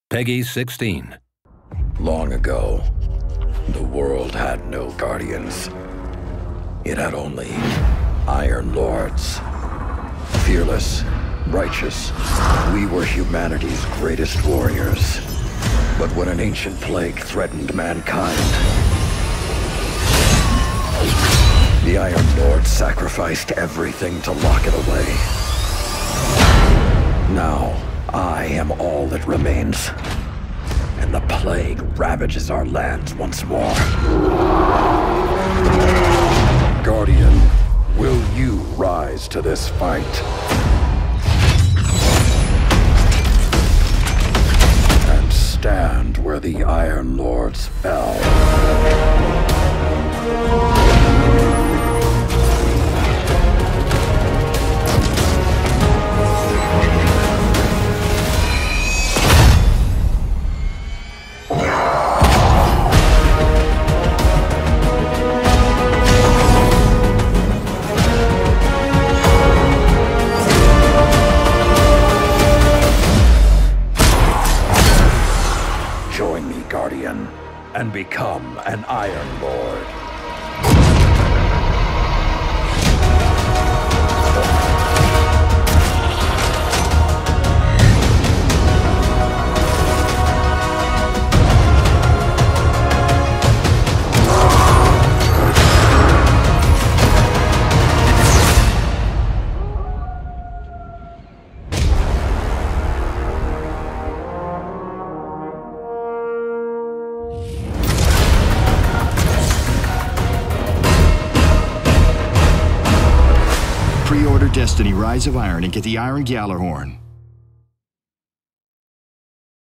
Peggy 16. Long ago, the world had no guardians. It had only Iron Lords. Fearless, righteous, we were humanity's greatest warriors. But when an ancient plague threatened mankind, the Iron Lord sacrificed everything to lock it away. Now, I am all that remains, and the plague ravages our lands once more. Guardian, will you rise to this fight? And stand where the Iron Lords fell. Join me, Guardian, and become an Iron Lord. Pre-order Destiny Rise of Iron and get the Iron Gjallarhorn.